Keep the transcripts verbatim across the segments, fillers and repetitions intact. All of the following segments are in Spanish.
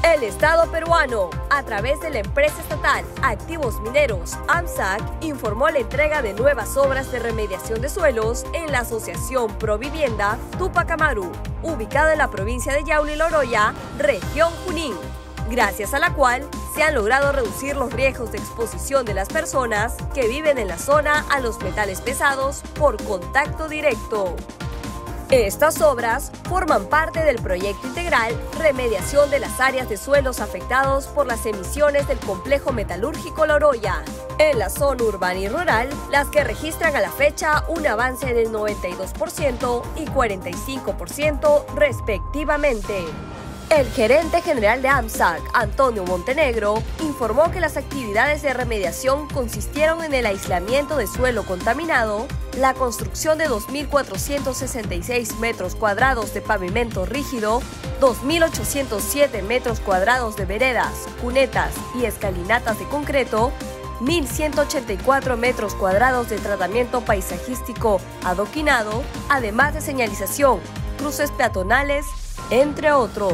El Estado peruano, a través de la empresa estatal Activos Mineros, AMSAC, informó la entrega de nuevas obras de remediación de suelos en la Asociación Provivienda Tupac Amaru, ubicada en la provincia de Yauli Loroya, región Junín, gracias a la cual se han logrado reducir los riesgos de exposición de las personas que viven en la zona a los metales pesados por contacto directo. Estas obras forman parte del proyecto integral Remediación de las áreas de suelos afectados por las emisiones del complejo metalúrgico Loroya, en la zona urbana y rural, las que registran a la fecha un avance del noventa y dos por ciento y cuarenta y cinco por ciento respectivamente. El gerente general de AMSAC, Antonio Montenegro, informó que las actividades de remediación consistieron en el aislamiento de suelo contaminado, la construcción de dos mil cuatrocientos sesenta y seis metros cuadrados de pavimento rígido, dos mil ochocientos siete metros cuadrados de veredas, cunetas y escalinatas de concreto, mil ciento ochenta y cuatro metros cuadrados de tratamiento paisajístico adoquinado, además de señalización, cruces peatonales, entre otros.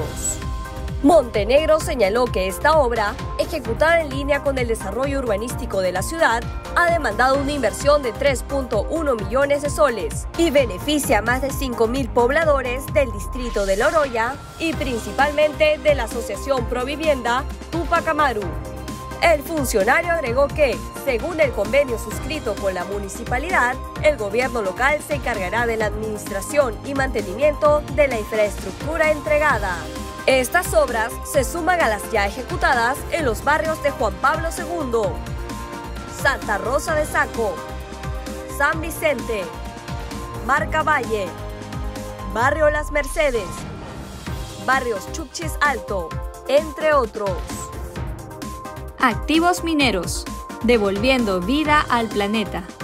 Montenegro señaló que esta obra, ejecutada en línea con el desarrollo urbanístico de la ciudad, ha demandado una inversión de tres punto uno millones de soles y beneficia a más de cinco mil pobladores del distrito de Loroya y principalmente de la Asociación Provivienda Tupac Amaru. El funcionario agregó que, según el convenio suscrito con la municipalidad, el gobierno local se encargará de la administración y mantenimiento de la infraestructura entregada. Estas obras se suman a las ya ejecutadas en los barrios de Juan Pablo segundo, Santa Rosa de Saco, San Vicente, Marca Valle, Barrio Las Mercedes, Barrios Chuchis Alto, entre otros. Activos Mineros, devolviendo vida al planeta.